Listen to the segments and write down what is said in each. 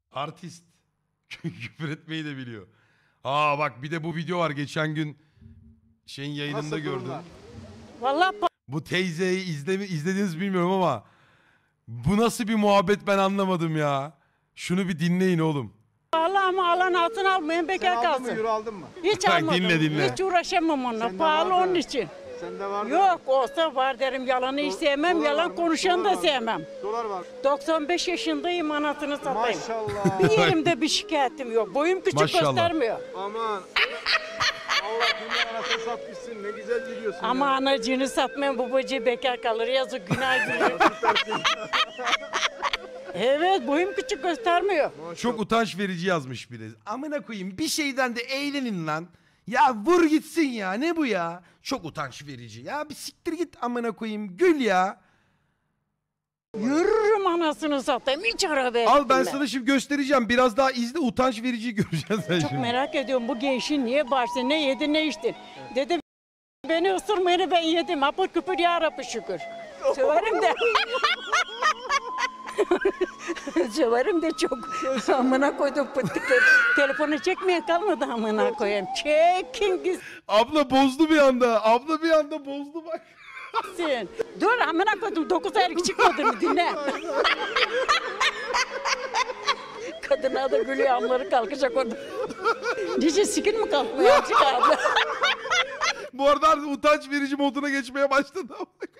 Artist. Küfür etmeyi de biliyor. Aa bak bir de bu video var geçen gün şeyin yayınında Nasıl gördüm. durumlar? Vallahi Bu teyzeyi izlediniz bilmiyorum ama bu nasıl bir muhabbet ben anlamadım ya. Şunu bir dinleyin oğlum. pahalı ama alan altın almayın Sen bekar aldın mı? kalsın. Euro aldın mı? Hiç Bak, almadım. dinle. Hiç uğraşamam onunla. Sende Pahalı var da. onun için. Sende var mı? Yok olsa var derim. Yalanı hiç sevmem. Dolar var Yalan mı? konuşanı Dolar da var mı? sevmem. Dolar var. 95 yaşındayım anasını satayım. Maşallah. Bir yerimde bir şikayetim yok. Boyum küçük Maşallah. göstermiyor. Aman. Allah dünya anasını satmışsın. Ne güzel gidiyorsun Ama ya. anacığını satmayan babacığı bekar kalır. Yazık günah gibi. Evet boyum küçük göstermiyor. Çok utanç verici yazmış biri. Amına koyayım bir şeyden de eğlenin lan. Ya vur gitsin ya ne bu ya? Çok utanç verici. Ya bir siktir git amına koyayım gül ya. Yürürüm anasını satayım. Hiç araba Al ben sana şimdi göstereceğim. Biraz daha izle utanç verici göreceksin sen Çok şimdi. merak ediyorum bu gençin niye bağırsın, ne yedi ne içti. Dedim beni ısırmayını ben yedim. Apır küpür ya Rabbi şükür. Severim de. Severim de çok. Amına koydum pıttıkları. Telefonu çekmeyen kalmadı amına koyayım. Çekin Abla bozdu bir anda. Abla bir anda bozdu bak. gitsin. Dur amına koydum 9 aylık çıkmadığını dinle. Kadına da gülüyor amları kalkacak orada. Dice sikin mi kalkmıyor azıcık abla? Bu arada artık utanç verici moduna geçmeye başladı.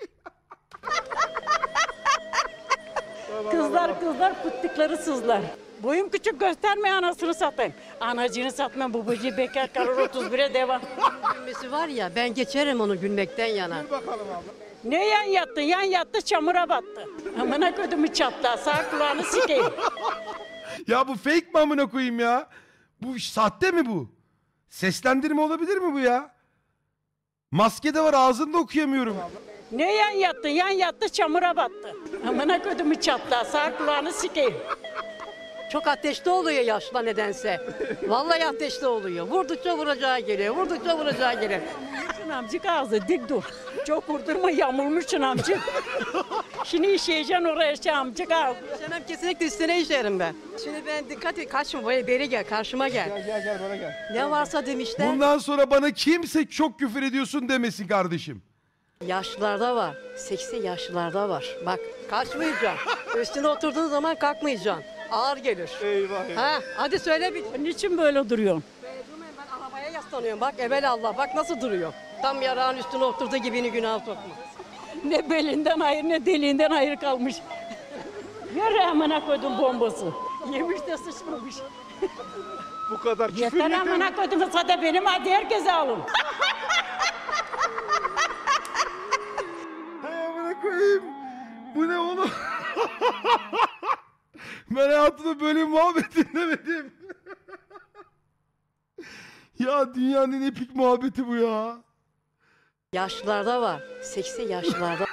Kızlar pıttıkları sızlar. Boyum küçük gösterme anasını satayım. Anacını satmam babacığı bekar kalır 31'e devam. Gülmesi var ya ben geçerim onu gülmekten yana. Bakalım abla. Ne yan yattı? Yan yattı çamura battı. Amına kodumu çatla sağ kulağını sikeyim. Ya bu fake mi amına koyayım ya? Bu sahte mi bu? Seslendirme olabilir mi bu ya? Maske de var ağzını da okuyamıyorum. Ne yan yattı? Yan yattı çamura battı. Amına kodumu çatla sağ kulağını sikeyim. Çok ateşli oluyor yaşla nedense. Vallahi ateşli oluyor. Vurdukça vuracağı geliyor. Vurdukça vuracağı geliyor. Amcık ağzı dik dur. Çok vurdurma yamulmuşsun amcık. Şimdi işeyeceksin oraya şey amcık ağzı. İşemem kesinlikle üstüne işerim ben. Şimdi ben dikkat et kaçma böyle beri gel karşıma gel. Gel bana gel. Ne varsa demişler. Bundan sonra bana kimse çok küfür ediyorsun demesin kardeşim. Yaşlılarda var. Seksi yaşlılarda var. Bak kaçmayacaksın. Üstüne oturduğun zaman kalkmayacaksın. Ağır gelir. Eyvah eyvah. Ha, hadi söyle bir. Niçin böyle duruyorsun? Ben arabaya yaslanıyorum. Bak evelallah bak nasıl duruyor. Tam yarağın üstüne oturduğu gibini günah sokma. Ne belinden hayır ne deliğinden hayır kalmış. Yürü amına koydum bombası. Yemiş de sıçmamış. Bu kadar küfür Yeter yeter. amına koydum zaten benim hadi herkese alın. Hay amına koyayım. Bu ne oğlum? Ben hayatımda böyle bir muhabbet dinlemedim. Ya dünyanın en epik muhabbeti bu ya. Yaşlılarda var. Seksi yaşlılarda.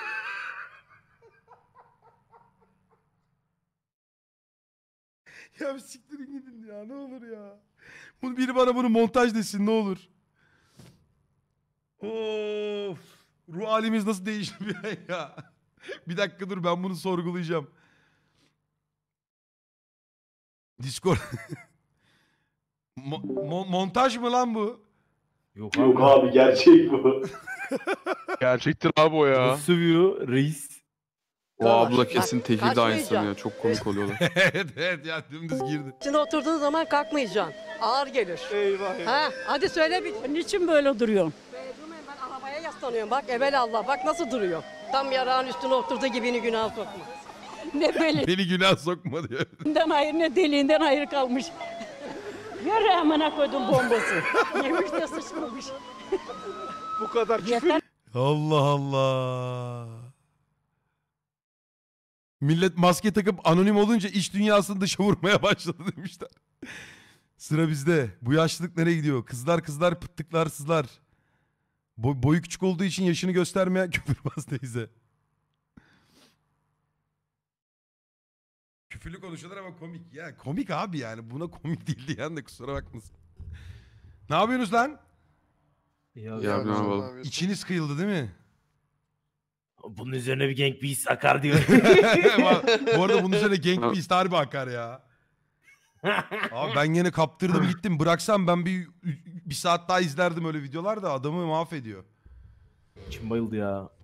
Ya bir siktirin gidin ya ne olur ya. Bunu biri bana bunu montaj desin ne olur. Of. Ruh halimiz nasıl değişti bir an ya. Bir dakika dur ben bunu sorgulayacağım. Discord. Montaj mı lan bu? Yok Yok abi gerçek bu. Gerçektir abi o ya. Nasıl sövüyor reis? O abla Bak, kesin tekil de kaçmayacağım. aynısı ya. Çok komik oluyorlar. Evet ya dümdüz girdi. Üstüne oturduğun zaman kalkmayacaksın. Ağır gelir. Eyvah eyvah. Ha, hadi söyle bir. Niçin böyle duruyorsun? Ben arabaya yaslanıyorum. Bak evelallah bak nasıl duruyor. Tam yarağın üstüne oturduğu gibini günah sokma. Ne belinden Beni günah sokma diyor. hayır ne deliğinden hayır kalmış. Yürü amına koydum bombası. Yemiş de sıçmamış. Bu kadar küfür Yeter Allah Allah. Millet maske takıp anonim olunca iç dünyasını dışa vurmaya başladı demişler. Sıra bizde. Bu yaşlılık nereye gidiyor? Kızlar pıttıklar sızlar. Boyu küçük olduğu için yaşını göstermeyen küfürbaz teyze. Küfürlü konuşuyorlar ama komik. Ya komik abi yani. Buna komik değil diyen de kusura bakmasın. Ne yapıyorsunuz lan? Ya, Ya ne yapalım? İçiniz kıyıldı değil mi? bunun üzerine bir Gang Beasts akar diyor. Bu arada bunun üzerine Gang Beast harbi akar ya. Abi ben yine kaptırdım gittim. Bıraksam ben bir saat daha izlerdim öyle videolar da adamı mahvediyor. İçim bayıldı ya.